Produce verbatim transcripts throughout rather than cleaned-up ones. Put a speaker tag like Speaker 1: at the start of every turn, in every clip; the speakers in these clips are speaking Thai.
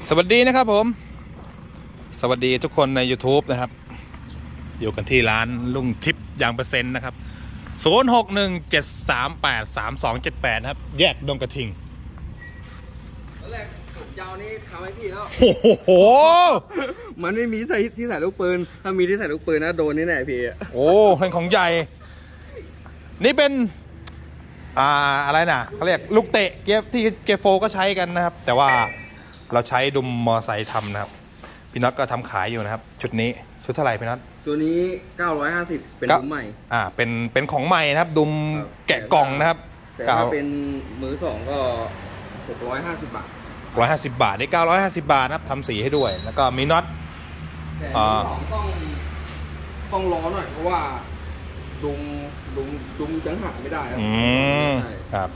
Speaker 1: สวัสดีนะครับผมสวัสดีทุกคนใน YouTube นะครับอยู่กันที่ร้านลุงทิพย์ยางเปอร์เซ็นต์นะครับศูนย์ หก หนึ่ง เจ็ด สาม แปด สาม สอง เจ็ด แปดครับแยกดงกระทิง
Speaker 2: ตอนแรกผมยาวนี้ทำให้พี่แล้ว
Speaker 1: โอ้โห
Speaker 2: มันไม่มีที่ใส่ที่ใส่ลูกปืนถ้ามีที่ใส่ลูกปืนนะโดนนี่แน่พี่
Speaker 1: โอ้เป็นของใหญ่นี่เป็นอ่าอะไรนะเขาเรียกลูกเตะเกฟที่เกฟโฟก็ใช้กันนะครับแต่ว่าเราใช้ดุมมอไซค์ทำนะครับพี่น็อตก็ทำขายอยู่นะครับชุดนี้ชุดเท่าไหร่พี่น็อต
Speaker 2: ตัวนี้เก้าร้อยห้าสิบเป็นดุมใหม่
Speaker 1: อ่าเป็นเป็นของใหม่นะครับดุมแกะกล่องนะครับ
Speaker 2: แต่ถ้าเป็นมือสองก็หกร้อยห้าสิบบาท
Speaker 1: ร้อยห้าสิบบาทได้เก้าร้อยห้าสิบบาทนะครับทำสีให้ด้วยแล้วก็มีน็อต
Speaker 2: แต่มือสองต้องต้องรอหน่อยเพราะว่าดุมดุมดุมจังหักไม่ได้ครับ
Speaker 1: อืมครับ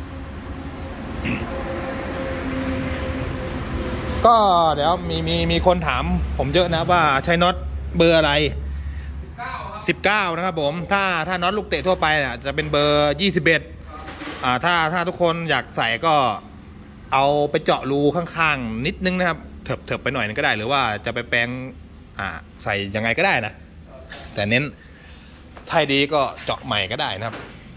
Speaker 1: ก็เดี๋ยวมีมีมีคนถามผมเยอะนะว่าใช้น็อตเบอร์อะไรสิบเก้านะครับผมถ้าถ้าน็อตลูกเตะทั่วไปอ่ะจะเป็นเบอร์ยี่สิบเอ็ดอ่าถ้าถ้าทุกคนอยากใส่ก็เอาไปเจาะรูข้างๆนิดนึงนะครับเถิบเถิบไปหน่อยนึงก็ได้หรือว่าจะไปแปลงอ่าใส่ยังไงก็ได้นะแต่เน้นไทยดีก็เจาะใหม่ก็ได้นะครับ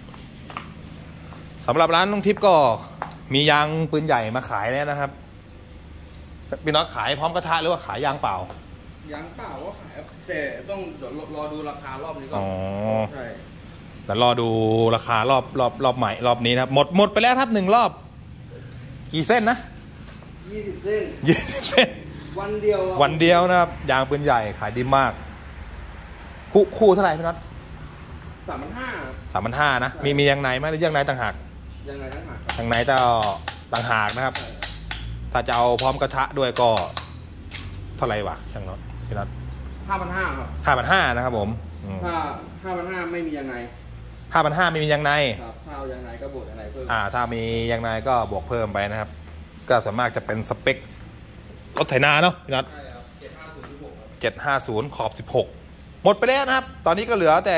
Speaker 1: สำหรับร้านลุงทิพย์ก็มียางปืนใหญ่มาขายแล้วนะครับพี่น็อตขายพร้อมกระทะหรือว่าขายยางเปล่าย
Speaker 2: างเปล่าก็ขายแต่ต้องรอดูราคารอบนี้ก่อน
Speaker 1: อ๋อ
Speaker 2: ใช่
Speaker 1: แต่รอดูราคารอบรอบรอบใหม่รอบนี้นะครับหมดหมดไปแล้วครับหนึ่งรอบกี่เส้นนะ
Speaker 2: ยี่สิบเส้น
Speaker 1: ยี่สิบเส้น
Speaker 2: วันเดียว
Speaker 1: วันเดียวนะครับยางปืนใหญ่ขายดีมากคู่คู่เท่าไหร่พี่น็อต
Speaker 2: สามพันห้า
Speaker 1: สามพันห้านะมีมียางในไหมหรือยางในต่างหาก
Speaker 2: ยางในต่างหาก
Speaker 1: ยางในจะต่างหากนะครับถ้าจะเอาพร้อมกระทะด้วยก็เท่าไหร่วะช่างน็อตพี่น็อต
Speaker 2: ห้าพันห้าครับ
Speaker 1: ห้าพันห้านะครับผม
Speaker 2: ถ้าห้าพันห้าไม่มียางใน
Speaker 1: ห้าพันห้าไม่มียางใน
Speaker 2: ครับถ้าเอายางในก็บวกยางในเพิ่ม
Speaker 1: อ่าถ้ามียางในก็บวกเพิ่มไปนะครับก็ส่วนมากจะเป็นสเปครถไถนาเนาะพี่น็อต
Speaker 2: ใช่ครับเจ็ดห้าศูนย์สิบหก
Speaker 1: เจ็ดห้าศูนย์ขอบสิบหกหมดไปแล้วนะครับตอนนี้ก็เหลือแต่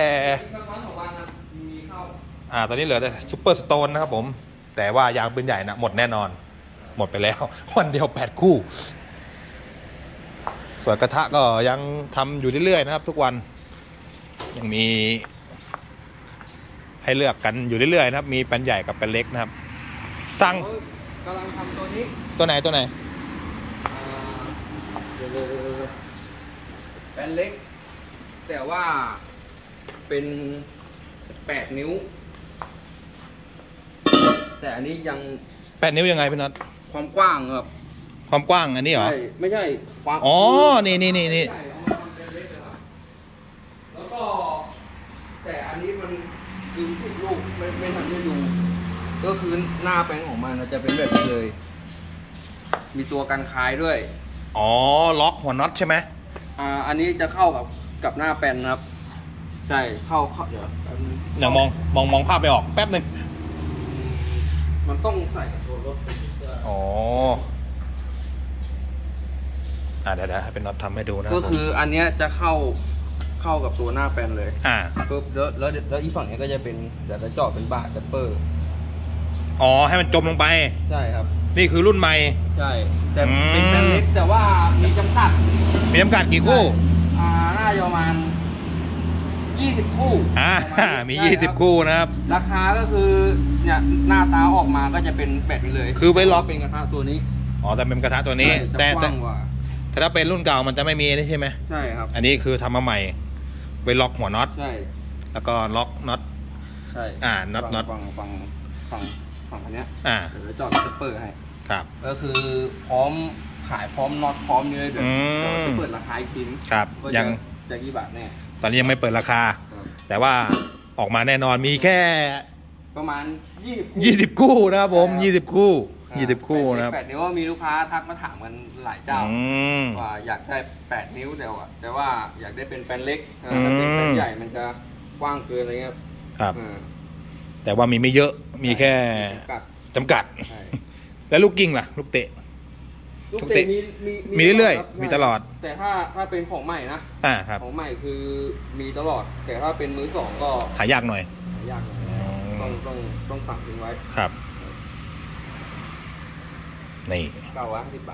Speaker 1: อ่าตอนนี้เหลือแต่ซุปเปอร์สโตนนะครับผมแต่ว่ายางปืนใหญ่นะหมดแน่นอนหมดไปแล้ววันเดียวแปดคู่ส่วนกระทะก็ยังทำอยู่เรื่อยๆนะครับทุกวันยังมีให้เลือกกันอยู่เรื่อยๆนะครับมีแป้นใหญ่กับแป้นเล็กนะครับสั่ง
Speaker 2: กำลังทำตัวนี้
Speaker 1: ตัวไหนตัวไหน
Speaker 2: แป้นเล็กแต่ว่าเป็นแปดนิ้วแต่อันนี้ยัง
Speaker 1: แปดนิ้วยังไงพี่น็อต
Speaker 2: ความกว้างครับ
Speaker 1: ความกว้างอันนี้เหรอ
Speaker 2: ไม่ใช่ความ
Speaker 1: อ๋อนี่นี่นี่นี่
Speaker 2: แล้วก็แต่อันนี้มันดึงผิดลูกไม่ไม่ทันได้ดูก็คือหน้าแปลงของมันจะเป็นแบบนี้เลยมีตัวกันคายด้วย
Speaker 1: อ๋อล็อกหัวน็อตใช่ไหม
Speaker 2: อ่าอันนี้จะเข้ากับกับหน้าแปลงครับใช่เข้าเข้าเดี๋ยว
Speaker 1: อย่างมองมองมองภาพไปออกแป๊บหนึ่ง
Speaker 2: มันต้องใส่กับตัวรถ
Speaker 1: อ๋ออ่าเดี๋ยวให้เป็นน็อตทำให้ดูนะ
Speaker 2: ก็คืออันเนี้ยจะเข้าเข้ากับตัวหน้าแปลนเลย
Speaker 1: อ่า
Speaker 2: ปุ๊บแล้วแล้วแล้วอีฝั่งนี้ก็จะเป็นเดี๋ยวจะเจาะเป็นบาร์จัปเปอร์
Speaker 1: อ๋อให้มันจมลงไป
Speaker 2: ใช่ครับ
Speaker 1: นี่คือรุ่นใหม่
Speaker 2: ใช่แต่เป็นแปลนเล็กแต่ว่ามีจำกัด
Speaker 1: มีจำกัดกี่คู่
Speaker 2: อ่าน่าจะประมาณยี่สิบคู่
Speaker 1: อ่ามียี่สิบคู่นะครับ
Speaker 2: ราคาก็คือเนี่ยหน้าตาออกมาก็จะเป็นแบบนี้เลย
Speaker 1: คือไว้ล็อก
Speaker 2: เป็นกระทะตัวนี้
Speaker 1: อ๋อแต่เป็นกระทะตัวนี้แต่แต่แต่ถ้าเป็นรุ่นเก่ามันจะไม่มีนี่ใช่ไหม
Speaker 2: ใช่ครับ
Speaker 1: อันนี้คือทำมาใหม่ไว้ล็อกหัวน็อต
Speaker 2: ใช่
Speaker 1: แล้วก็ล็อกน็อต
Speaker 2: ใช่
Speaker 1: อ่าน็อตน็อต
Speaker 2: ฝั่งฝั่งฝั่งฝั่งอันเนี้ย
Speaker 1: อ่า
Speaker 2: เดี๋ยวจอดจะเปิดให้
Speaker 1: ครับ
Speaker 2: ก็คือพร้อมขายพร้อมน็อตพร้อมเลยเดี๋ยวจะเปิดราคาอีกทีนึง
Speaker 1: ครับยัง
Speaker 2: จะกี่บาทแน่
Speaker 1: ตอนนี้ยังไม่เปิดราคาแต่ว่าออกมาแน่นอนมีแค่
Speaker 2: ประมาณ
Speaker 1: ยี่สิบคู่นะครับผมยี่สิบคู่ยี่สิบคู่นะครับ
Speaker 2: แปดนิ้วว่ามีลูกค้าทักมาถามกันหลายเจ้าว่าอยากได้แปดนิ้วแต่ว่าแต่ว่าอยากได้เป็นแป้นเล็กถ้าเป็นแป้นใหญ่มันจะกว้างเกินอะไรเงี้ย
Speaker 1: ครับแต่ว่ามีไม่เยอะมีแค่จำกัดแล้วลูกกิ้งล่ะลูกเตะ
Speaker 2: ลูกเตะมี
Speaker 1: มีเรื่อยๆมีตลอด
Speaker 2: แต่ถ้าถ้าเป็นของใหม่นะ
Speaker 1: อ่าครับ
Speaker 2: ของใหม่คือมีตลอดแต่ถ้าเป็นมือสองก็
Speaker 1: หายากหน่อย
Speaker 2: หายากหน่อยต้องต้องต้องสั่งทิ้งไว้
Speaker 1: ครับนี่
Speaker 2: เก้าร้อยห้าสิบบาท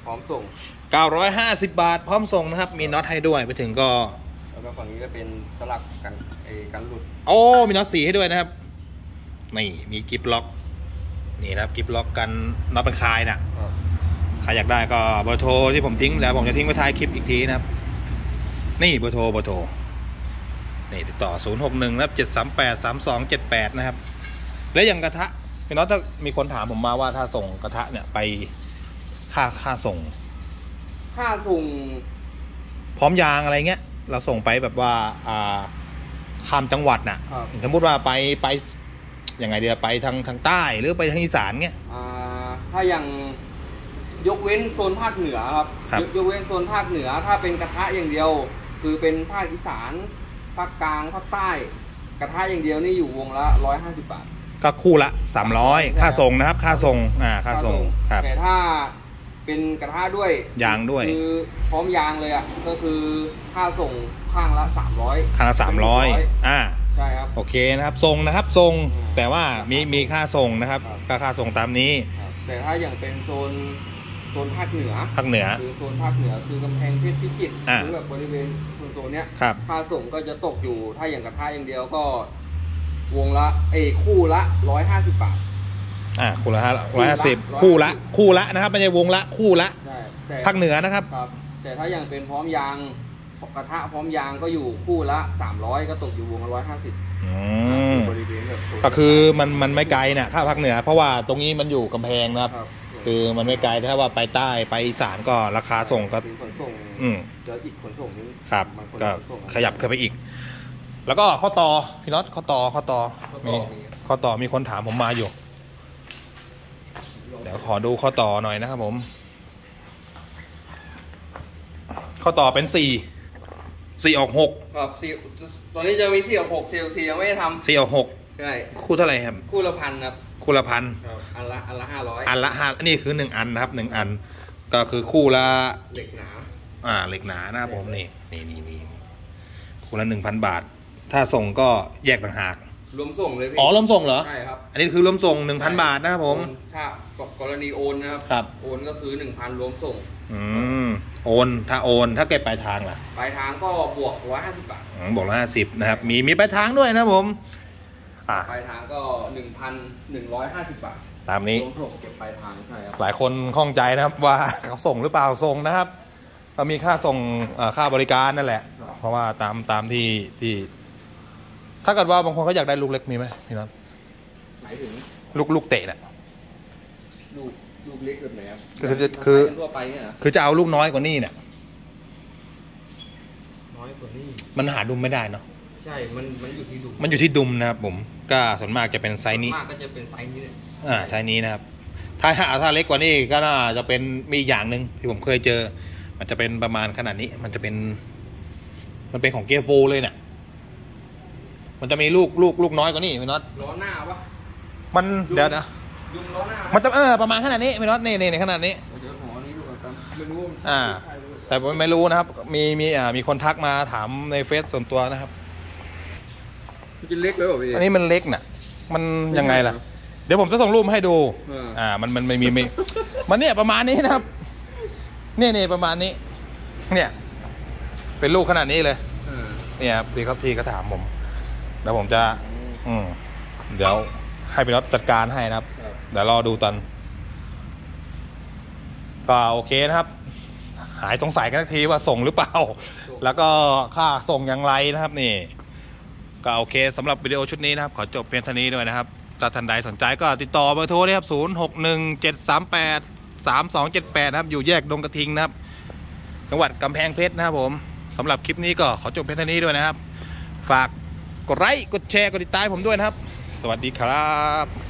Speaker 2: พร้อมส่ง
Speaker 1: เก้าร้อยห้าสิบบาทพร้อมส่งนะครับมีน็อตให้ด้วยไปถึงก็
Speaker 2: แล้วก็ฝั่งนี้ก็เป็นสลักกันไอ้กันหลุด
Speaker 1: โอ้มีน็อตสีให้ด้วยนะครับนี่มีกิฟล็อกนี่นะครับกิฟล็อกกันน็อตเป็นคลายน่ะใครอยากได้ก็เบอร์โทรที่ผมทิ้งแล้วผมจะทิ้งไว้ท้ายคลิปอีกทีนะครับนี่เบอร์โทรเบอร์โทรนี่ติดต่อศูนย์หกหนึ่งนะครับเจ็ดสามแปดสามสองเจ็ดแปดนะครับแล้วอย่างกระทะพี่น็อตถ้ามีคนถามผมมาว่าถ้าส่งกระทะเนี่ยไปค่าค่าส่ง
Speaker 2: ค่าส่ง
Speaker 1: พร้อมยางอะไรเงี้ยเราส่งไปแบบว่าอ่าข้ามจังหวัดน่ะสมมติว่าไปไปยังไงเดียวไปทางทางใต้หรือไปทางอีสานเงี้ย
Speaker 2: อ่าถ้าอย่างยกเว้นโซนภาคเหนือครับยกเว้นโซนภาคเหนือถ้าเป็นกระทะอย่างเดียวคือเป็นภาคอีสานภาคกลางภาคใต้กระทะอย่างเดียวนี่อยู่วงละร้อยห้าสิบบาท
Speaker 1: ก็คู่ละสามร้อยค่าส่งนะครับค่าส่งอ่าค่าส่งครับ
Speaker 2: แต่ถ้าเป็นกระทะด้วย
Speaker 1: ยางด้วย
Speaker 2: คือพร้อมยางเลยอ่ะก็คือค่าส่งข้างละสามร้อย
Speaker 1: ข้างละสามร้อยอ่า
Speaker 2: ใช่ครับ
Speaker 1: โอเคนะครับส่งนะครับส่งแต่ว่ามีมีค่าส่งนะครับค่าค่าส่งตามนี้
Speaker 2: แต่ถ้าอย่างเป็นโซนโซนภาคเหนือ
Speaker 1: ภาคเหนือ
Speaker 2: คือโซนภาคเหนือคือกำแพงเพชรพิจิตรหรือแบบบริเวณโซนเนี้ยค่าส่งก็จะตกอยู่ถ้าอย่างกระทะอย่างเดียวก็วงละเอคู่ละร้อยห้าสิบบาท
Speaker 1: อ่าคู่ละห้าร้อยห้าสิบคู่ละคู่ละนะครับไม่ใช่วงละคู่ละภาคเหนือนะครับ
Speaker 2: แต่ถ้าอย่างเป็นพร้อมยางกระทะพร้อมยางก็อยู่คู่ละสามร้อยก็ตกอยู่วงละร้อยห้าสิบบริเวณแบบ
Speaker 1: ก็คือมันมันไม่ไกลนะค่าภาคเหนือเพราะว่าตรงนี้มันอยู่กำแพงนะครับคือมันไม่ไกลถ้าว่าไปใต้ไปอีสานก็ราคาส่งก็
Speaker 2: ขนส่ง
Speaker 1: อืม
Speaker 2: จะอีกขนส่งนี้
Speaker 1: ครับก็ขยับขึ้นไปอีกแล้วก็ข้อต่อพี่น็อตข้อต่อข้อต่อมีข้อต่อมีคนถามผมมาอยู่เดี๋ยวขอดูข้อต่อหน่อยนะครับผมข้อต่อเป็นสี่สี่ออกหก
Speaker 2: ครับสี่ตอนนี้จะมีสี่ออกหกเซลล์สี่ยังไม่ได้ทำ
Speaker 1: สี่ออกหก
Speaker 2: ใช่
Speaker 1: คู่เท่าไหร่ครับ
Speaker 2: คู่ละพันครับ
Speaker 1: คู่ละพัน
Speaker 2: อันละอันละห้าร้อย
Speaker 1: อันละห้านี่คือหนึ่งอันนะครับหนึ่งอันก็คือคู่ละ
Speaker 2: เหล็กหนา
Speaker 1: อ่าเหล็กหนานะครับผมนี่นี่นี่นี่คู่ละหนึ่งพันบาทถ้าส่งก็แยกต่างหาก
Speaker 2: รวมส่งเลย
Speaker 1: อ๋อรวมส่งเหรอ
Speaker 2: ใช่ครับ
Speaker 1: อันนี้คือรวมส่งหนึ่งพันบาทนะครับผม
Speaker 2: ถ้ากรณีโอนนะครับ
Speaker 1: ครับ
Speaker 2: โอนก็คือหนึ่งพันรวมส่ง
Speaker 1: อืมโอนถ้าโอนถ้าเก็บปลายทางล่ะ
Speaker 2: ปลายทางก็บวกร้อยห้าสิบบาท
Speaker 1: บวกร้อยห้าสิบนะครับมีมีปลายทางด้วยนะครับผม
Speaker 2: ปลายทางก็หนึ่งพันหนึ่งร้อยห้าสิบบาท
Speaker 1: ตามนี้
Speaker 2: รวมส่งเก็บปลายทางใช่ครับ
Speaker 1: หลายคนข้องใจนะครับว่าเขาส่งหรือเปล่าส่งนะครับก็มีค่าส่งค่าบริการนั่นแหละเพราะว่าตามตามที่ที่ถ้าเกิดว่าบางคนเขาอยากได้ลูกเล็กมีไหมพี่นัท
Speaker 2: หมายถึง
Speaker 1: ลูกลูกเตะเนี่ย
Speaker 2: ลูกลูกเล็กแบบไหนครับ
Speaker 1: คือจะคือ
Speaker 2: ทั่วไปเนี่ย
Speaker 1: คือจะเอาลูกน้อยกว่านี้เนี่ย
Speaker 2: น้อยกว่านี้
Speaker 1: มันหาดุมไม่ได้เนาะ
Speaker 2: ใช่มันมันอยู่ที่ดุม
Speaker 1: มันอยู่ที่ดุมนะครับผมก็ส่วนมากจะเป็นไซส์นี้
Speaker 2: มากก็จะเป็นไซส์นี้เลย
Speaker 1: อ่าไซส์นี้นะครับถ้าถ้าเล็กกว่านี้ก็น่าจะเป็นมีอย่างหนึ่งที่ผมเคยเจอมันจะเป็นประมาณขนาดนี้มันจะเป็นมันเป็นของเกียร์โฟเลยเนี่ยมันจะมีลูกลูกลูกน้อยกว่านี้พี่น็อต
Speaker 2: ล้อหน้าปะ
Speaker 1: มันเดี๋ยวนะ
Speaker 2: ดุมล้อหน้า
Speaker 1: มันจะเออประมาณขนาดนี้พี่น็อตนี่นี่ขนาดนี้
Speaker 2: เดี๋ยวหัวนี้ดูก่อนไม่รู้
Speaker 1: อ่าแต่ผมไม่รู้นะครับมีมีอ่ามีคนทักมาถามในเฟซส่วนตัวนะครับ
Speaker 2: มันจะเล็กเลยป่ะพี่
Speaker 1: อันนี้มันเล็กน่ะมันยังไงล่ะเดี๋ยวผมจะส่งรูปให้ดูอ่ามันมันไม่มีไม่มันเนี่ยประมาณนี้นะครับเนี่ยเนี่ยประมาณนี้เนี่ยเป็นลูกขนาดนี้เลยเนี่ยครับทีครับทีก็ถามผมแล้วผมจะอืมเดี๋ยวให้พี่น็อตจัดการให้นะครับเดี๋ยวรอดูตอนก็โอเคนะครับหายสงสัยกันทีว่าส่งหรือเปล่าแล้วก็ค่าส่งอย่างไรนะครับนี่ก็โอเคสำหรับวิดีโอชุดนี้นะครับขอจบเพียงเท่านี้ด้วยนะครับถ้าท่านใดสนใจก็ติดต่อเบอร์โทรนะครับศูนย์ หก หนึ่ง เจ็ด สาม แปด สาม สอง เจ็ด แปดนะครับอยู่แยกดงกระทิงนะครับจังหวัดกำแพงเพชรนะครับผมสำหรับคลิปนี้ก็ขอจบเพียงเท่านี้ด้วยนะครับฝากกดไลค์กดแชร์กดติดตามผมด้วยนะครับสวัสดีครับ